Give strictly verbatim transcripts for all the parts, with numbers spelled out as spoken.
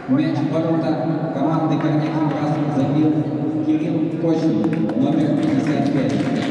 Мяч в ворота команды Корняки Брас забил Кирилл Косин, номер пятьдесят пять.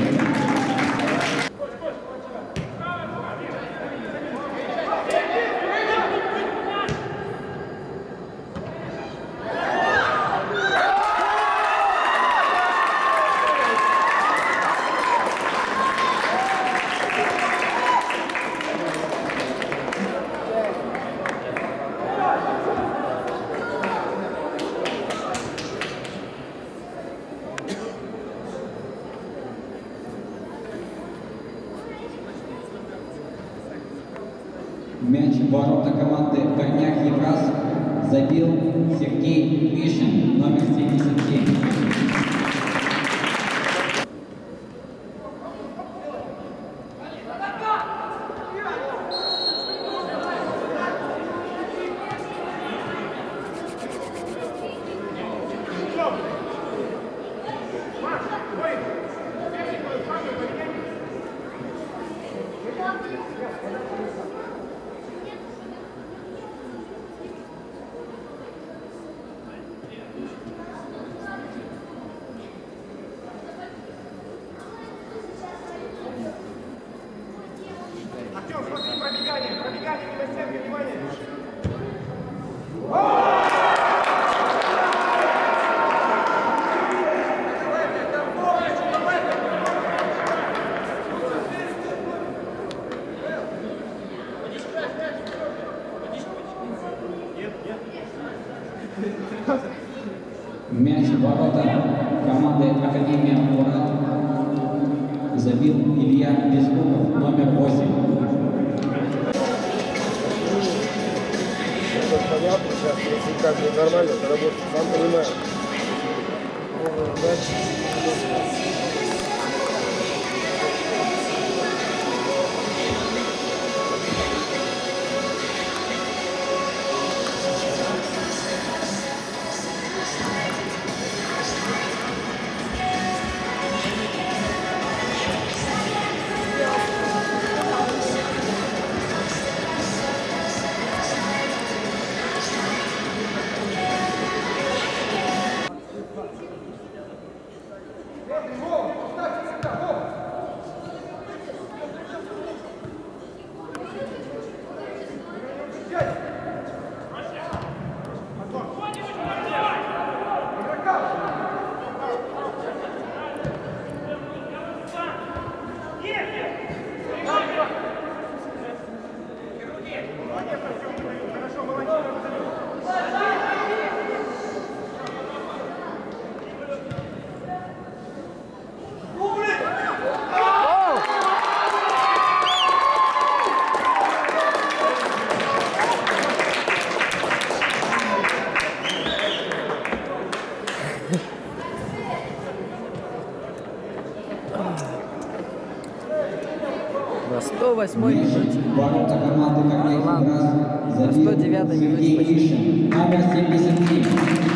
Мяч в ворота команды Корняк Евраз забил Сергей Мишин, номер семьдесят семь. Пробегание, пробегание, мимо стенки, внимание! Мяч в ворота команды Академия Мурат забил Илья Безруков, номер восемь. Понятно, сейчас, если как бы нормально, то работает, сам понимаешь. На сто восьмой минуте. Ворота команды Корняки Брас На сто девятой минуте. Номер семьдесят семь.